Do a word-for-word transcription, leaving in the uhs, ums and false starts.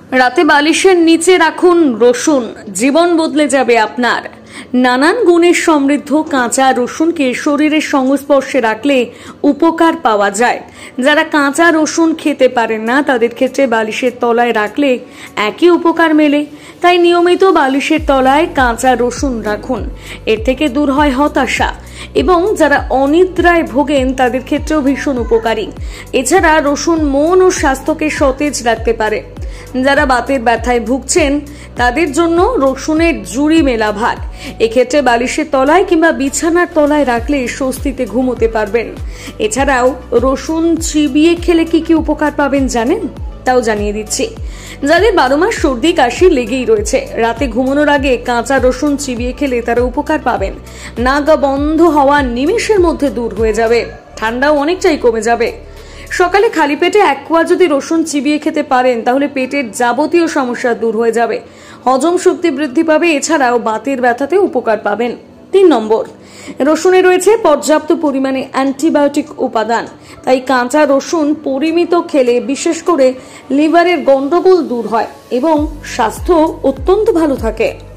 রাতে বালিশের নিচে রাখুন রসুন, জীবন বদলে যাবে আপনার। নানান গুণে সমৃদ্ধ কাঁচা রসুনকে শরীরের সংস্পর্শে রাখলে উপকার পাওয়া যায়। যারা কাঁচা রসুন খেতে পারেন না তাদের ক্ষেত্রে বালিশের তলায় রাখলে একই উপকার মেলে। তাই নিয়মিত বালিশের তলায় কাঁচা রসুন রাখুন, এর থেকে দূর হয় হতাশা। এবং যারা অনিদ্রায় ভোগেন তাদের ক্ষেত্রেও ভীষণ উপকারী। এছাড়া রসুন মন ও স্বাস্থ্যকে সতেজ রাখতে পারে। যারা বাতের ব্যথায় ভুগছেন তাদের জন্য রসুনের জুড়ি মেলা ভাত এক্ষেত্রে বালিশের তলায় কিংবা বিছানার তলায় রাখলে স্বস্তিতে ঘুমোতে পারবেন। এছাড়াও রসুন চিবিয়ে খেলে কি কি উপকার পাবেন জানেন? তাও জানিয়ে দিচ্ছি। যাদের বারো মাস সর্দি কাশি লেগেই রয়েছে, রাতে ঘুমানোর আগে কাঁচা রসুন চিবিয়ে খেলে তারা উপকার পাবেন। নাগা বন্ধ হওয়া নিমেষের মধ্যে দূর হয়ে যাবে, ঠান্ডাও অনেকটাই কমে যাবে। সকালে খালি পেটে এক কোয়া যদি রসুন চিবিয়ে খেতে পারেন তাহলে পেটের যাবতীয় সমস্যা দূর হয়ে যাবে, হজম শক্তি বৃদ্ধি পাবে। এছাড়াও বাতের ব্যথাতে উপকার পাবেন। তিন নম্বর, রসুনে রয়েছে পর্যাপ্ত পরিমাণে অ্যান্টিবায়োটিক উপাদান। তাই কাঁচা রসুন পরিমিত খেলে বিশেষ করে লিভারের গন্ডগোল দূর হয় এবং স্বাস্থ্য অত্যন্ত ভালো থাকে।